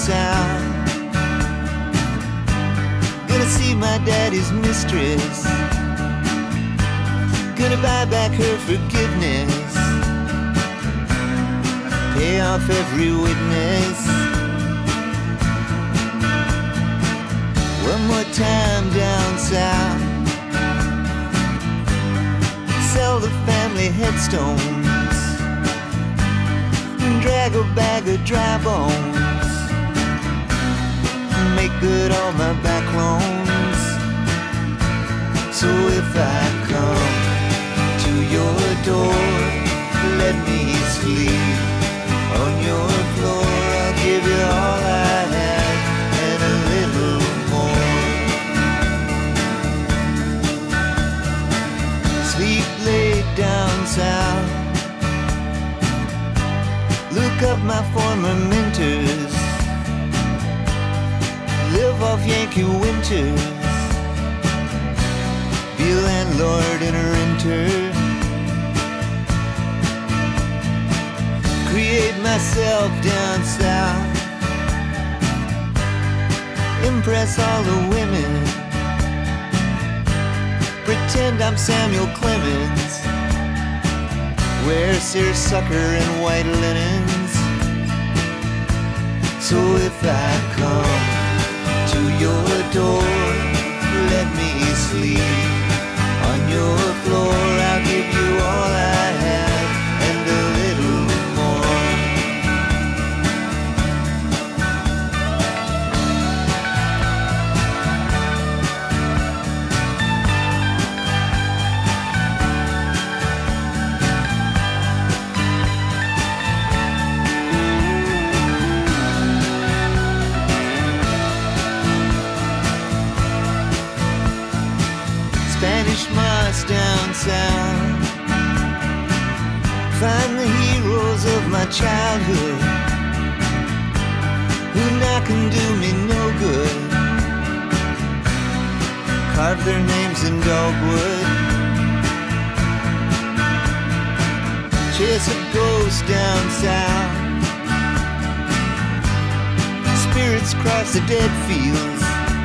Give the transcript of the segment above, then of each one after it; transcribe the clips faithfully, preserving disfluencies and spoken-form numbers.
south. Gonna see my daddy's mistress. Gonna buy back her forgiveness. Pay off every witness. One more time down south. Sell the family headstones. Drag a bag of dry bones. Make good all my back loans. So if I come to your door, let me sleep on your floor. I'll give you all I have and a little more. Sleep late down south. Look up my former mentors. Live off Yankee winters. Be a landlord and a renter. Create myself down south. Impress all the women. Pretend I'm Samuel Clemens. Wear seersucker and white linens. So if I come to your door, let me sleep on your floor. I'll give you all I have and a little more. Spanish moss down south. Find the heroes of my childhood who now can do me no good. Carve their names in dogwood. Chase a ghost down south. Spirits cross the dead fields.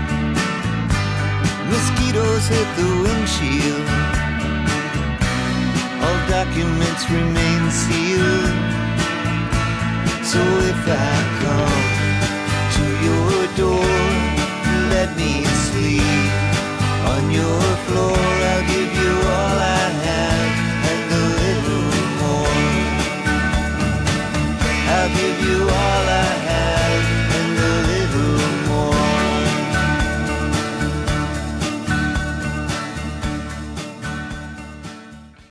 Mosquitoes hit the windshield. All documents remain sealed. So if I come to your door, let me sleep on your floor. I'll give you all I have and a little more. I'll give you all I have.